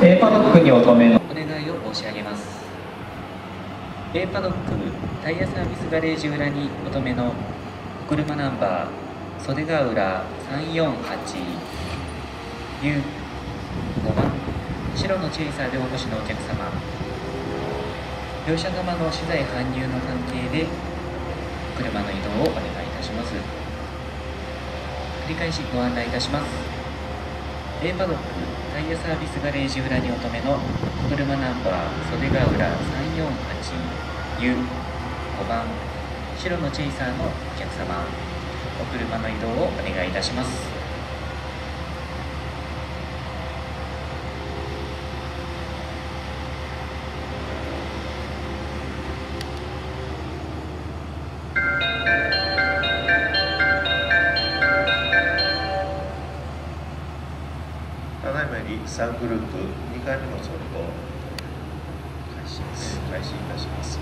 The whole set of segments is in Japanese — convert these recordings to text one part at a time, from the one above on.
A パドックにお止めのお願いを申し上げます。 A パドックタイヤサービスガレージ裏にお止めのお車ナンバー袖ヶ浦 348U5 番白のチェイサーでお越しのお客様、両者様の資材搬入の関係で車の移動をお願いいたします。繰り返しご案内いたします。 A パドックタイヤサービスガレージ裏にお止めのお車ナンバー袖ヶ浦 348U5 番白のチェイサーのお客様、お車の移動をお願いいたします。 ただいまより3グループ2回目の走行開始いたします。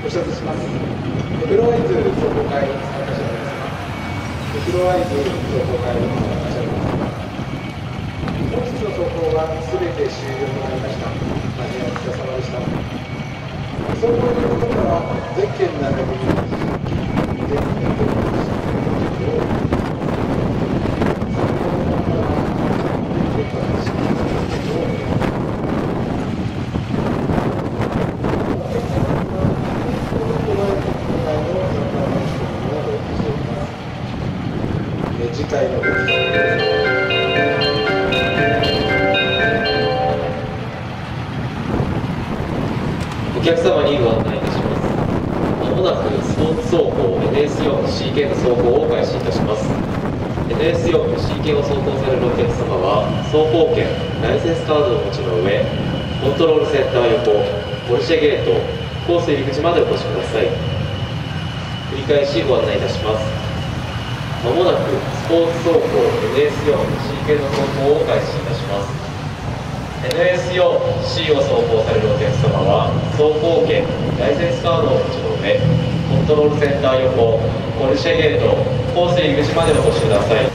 ご視聴します。フロアイズ壮行会参加者の皆様、フロアイズ壮行会参加者の皆様、本日の走行はすべて終了となりました。大変お疲れ様でした。走行ということからゼッケン並びにゼッケンと次回のご期待お客様にご案内いたします。まもなくスポーツ走行 NS4C 系の走行を開始いたします。NS4C 系を走行されるお客様は走行券、ライセンスカードをお持ちの上、コントロールセンター横、ポルシェゲート、コース入り口までお越しください。繰り返しご案内いたします。まもなくスポーツ走行 NS4C 系の走行を開始いたします。NS4C を走行されるお客様は走行券、ライセンスカードをお持ちの上、コントロールセンター横、ポルシェゲート、コース入り口までお越しください。